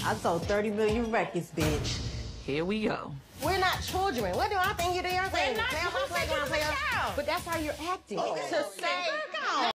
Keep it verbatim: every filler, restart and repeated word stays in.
I sold thirty million records, bitch. Here we go. We're not children. What do I think you're doing? We're not Play on my children. playground, play on- Child. But that's how you're acting. Oh. To say